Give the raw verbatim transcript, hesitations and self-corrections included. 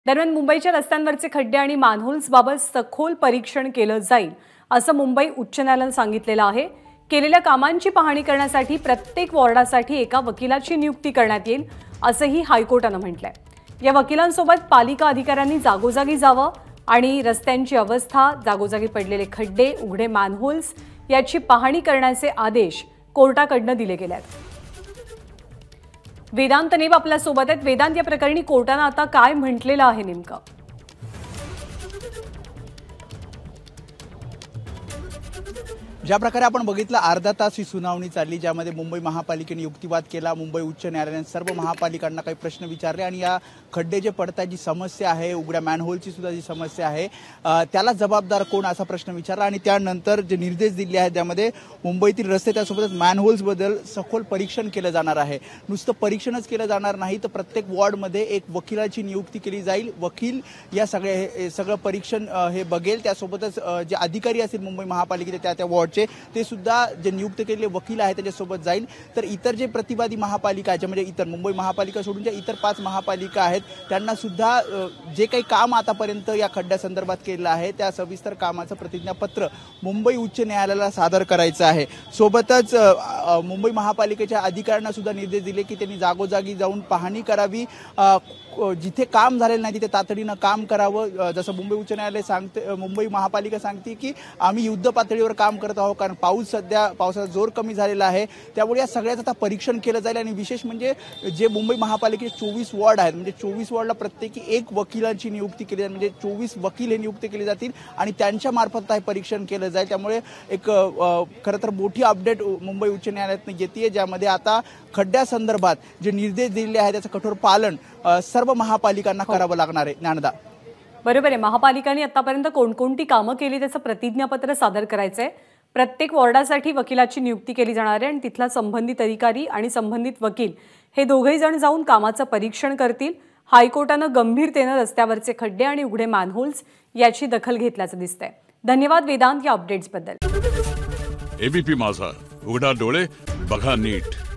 दरम्यान मुंबईच्या रस्त्यांवरचे खड्डे आणि मॅनहोल्सबाबत सखोल परीक्षण केलं जाईल असं मुंबई उच्च न्यायालयानं सांगितलेलं आहे। केलेल्या कामांची पाहणी करण्यासाठी प्रत्येक वॉर्डासाठी एका वकिलाची नियुक्ती करण्यात येईल असंही हायकोर्टानं म्हटलंय। या वकिलांसोबत पालिका अधिकाऱ्यांनी जागोजागी जावं आणि रस्त्यांची अवस्था, जागोजागी पडलेले खड्डे, उघडे मॅनहोल्स याची पाहणी करण्याचे आदेश कोर्टाकडनं दिले गेले आहेत। वेदांत नेब आपल्या सोबत आहेत। वेदांत, या प्रकरणी कोर्टाने आता काय म्हटलेलं आहे नेमकं? ज्या प्रकारे आपण बघितलं अर्धा तास ही सुनावणी चालली, ज्यामध्ये मुंबई महापालिकेने युक्तिवाद केला। मुंबई उच्च न्यायालयाने सर्व महापालिकांना काही प्रश्न विचारले आणि या खड्डे जे पडतात, जी समस्या आहे, उघड्या मॅनहोलची सुद्धा जी समस्या आहे, त्याला जबाबदार कोण असा प्रश्न विचारला आणि त्यानंतर जे निर्देश दिले आहेत त्यामध्ये मुंबईतील रस्ते त्यासोबतच मॅनहोल्सबद्दल सखोल परीक्षण केलं जाणार आहे। नुसतं परीक्षणच केलं जाणार नाही, तर प्रत्येक वॉर्डमध्ये एक वकिलाची नियुक्ती केली जाईल। वकील या सगळे सगळं परीक्षण हे बघेल। त्यासोबतच जे अधिकारी असतील मुंबई महापालिकेचे त्या त्या वॉर्डचे ते सुद्धा जे नियुक्त केलेले वकील आहेत त्याच्यासोबत जाईल। तर इतर जे प्रतिवादी महापालिका आहेत, म्हणजे इतर मुंबई महापालिका सोडून ज्या इतर पाच महापालिका आहेत त्यांना सुद्धा जे काही काम आतापर्यंत या खड्ड्यासंदर्भात केलं आहे त्या सविस्तर कामाचं प्रतिज्ञापत्र मुंबई उच्च न्यायालयाला सादर करायचं आहे। सोबतच मुंबई महापालिकेच्या अधिकाऱ्यांना सुद्धा निर्देश दिले की त्यांनी जागोजागी जाऊन पाहणी करावी, जिथे काम झालेलं नाही तिथे तातडीनं काम करावं। जसं मुंबई उच्च न्यायालय सांगते, मुंबई महापालिका सांगते की आम्ही युद्ध पातळीवर काम करत आहोत, कारण पाऊस सध्या पावसाचा जोर कमी झालेला आहे, त्यामुळे या सगळ्याचं आता परीक्षण केलं जाईल। आणि विशेष म्हणजे जे मुंबई महापालिकेचे चोवीस वॉर्ड आहेत, म्हणजे चोवीस वॉर्डला प्रत्येकी एक वकिलांची नियुक्ती केली जाईल, म्हणजे चोवीस वकील हे नियुक्त केले जातील आणि त्यांच्या मार्फत हे परीक्षण केलं जाईल। त्यामुळे एक खरं तर मोठी अपडेट मुंबई उच्च न्यायालयातून येते, ज्यामध्ये आता खड्ड्यासंदर्भात जे निर्देश दिलेले आहेत त्याचं कठोर पालन सर्व महापालिकांना करावं लागणार आहे। ज्ञानदा, बरोबर आहे। महापालिकांनी आतापर्यंत कोणकोणती कामं केली त्याचं प्रतिज्ञापत्र सादर करायचंय। प्रत्येक वॉर्डासाठी वकिलाची नियुक्ती केली जाणार आहे आणि तिथला संबंधित अधिकारी आणि संबंधित वकील हे दोघेही जण जाऊन कामाचं परीक्षण करतील। हायकोर्टानं गंभीरतेनं रस्त्यावरचे खड्डे आणि उघडे मॅनहोल्स याची दखल घेतल्याचं दिसतंय। धन्यवाद वेदांत या अपडेट्सबद्दल। एबीपी माझा, उघडा डोळे बघा नीट।